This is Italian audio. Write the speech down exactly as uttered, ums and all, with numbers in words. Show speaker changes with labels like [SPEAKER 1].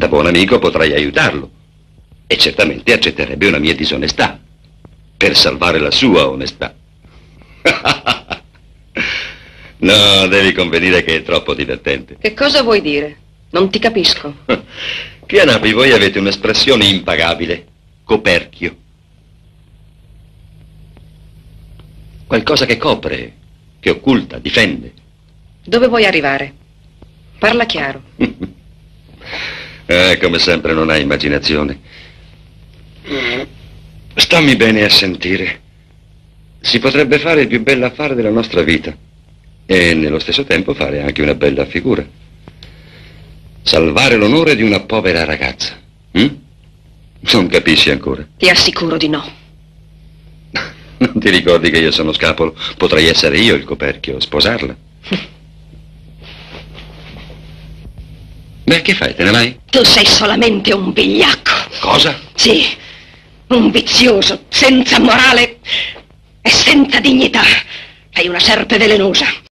[SPEAKER 1] Da buon amico potrei aiutarlo. E certamente accetterebbe una mia disonestà per salvare la sua onestà. No, devi convenire che è troppo divertente.
[SPEAKER 2] Che cosa vuoi dire? Non ti capisco.
[SPEAKER 1] Qui a Napoli voi avete un'espressione impagabile. Coperchio. Qualcosa che copre, che occulta, difende.
[SPEAKER 2] Dove vuoi arrivare? Parla chiaro.
[SPEAKER 1] Eh, come sempre non hai immaginazione. Stammi bene a sentire. Si potrebbe fare il più bell'affare della nostra vita e nello stesso tempo fare anche una bella figura. Salvare l'onore di una povera ragazza. Hm? Non capisci ancora?
[SPEAKER 2] Ti assicuro di no.
[SPEAKER 1] Non ti ricordi che io sono scapolo? Potrei essere io il coperchio, sposarla. Beh, che fai? Te ne vai?
[SPEAKER 2] Tu sei solamente un vigliacco.
[SPEAKER 1] Cosa?
[SPEAKER 2] Sì, un vizioso, senza morale e senza dignità. Sei una serpe velenosa.